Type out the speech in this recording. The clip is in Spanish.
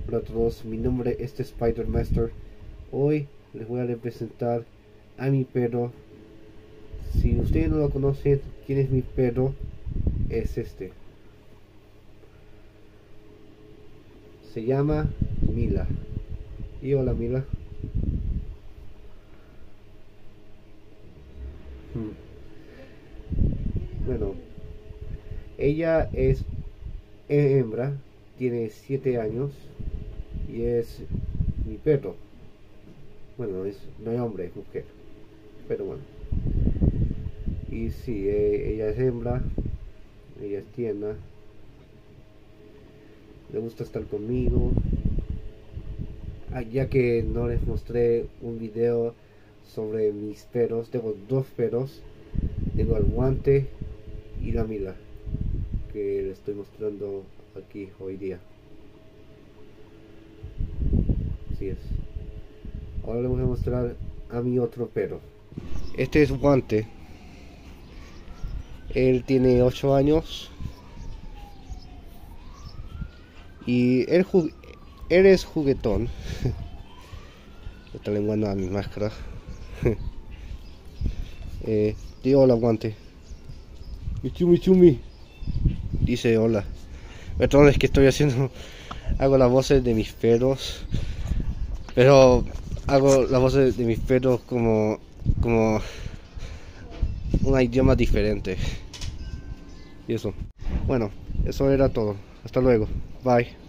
Hola a todos, mi nombre es Spider Master. Hoy les voy a representar a mi perro. Si ustedes no lo conocen, ¿quién es mi perro? Es este. Se llama Mila. Y hola Mila. Bueno, ella es hembra, tiene 7 años y es mi perro. Bueno, no es hombre, es mujer. Pero bueno. Y sí, ella es hembra, ella es tierna, le gusta estar conmigo. Ya que no les mostré un video sobre mis perros, tengo dos perros, tengo al Guante y la Mila, que les estoy mostrando aquí hoy día. Así es. Ahora les voy a mostrar a mi otro perro. Este es Guante. Él tiene 8 años y él es juguetón. Está lenguando a mi máscara. Digo hola Guante. Chumi chumi. Dice hola. Perdón, es que hago las voces de mis perros, pero hago las voces de mis perros como un idioma diferente. Y eso. Bueno, eso era todo. Hasta luego. Bye.